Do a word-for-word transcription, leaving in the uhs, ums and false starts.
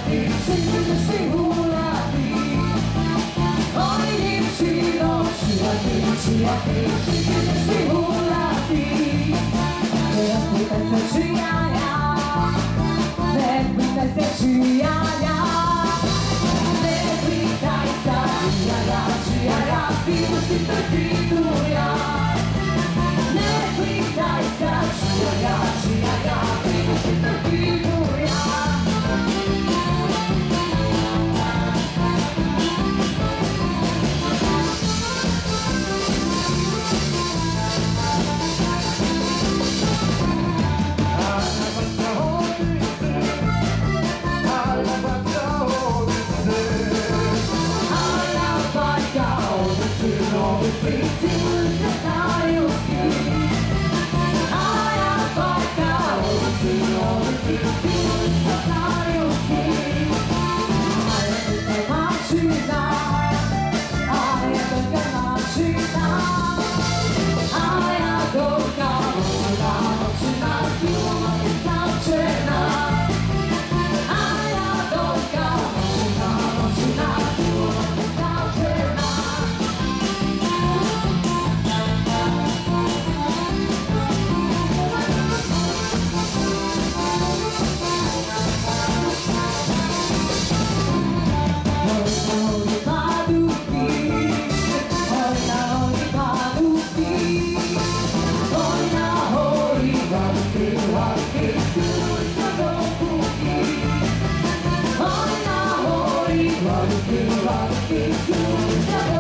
ty, przyjdziesz ulati. Oj, nie przyjdą przyjaciół, przyjaciół, przyjdziesz ulati. Nie pytaj się, czy ja, ja. Nie pytaj się, czy ja, ja. Nie pytaj się, czy ja, ja, czy ja, ja. Widu, ty, ty, widu, ja. Nie pytaj się, czy ja, ja, czy ja, ja. Widu, ty, ty, widu, ja. Walking, walking through the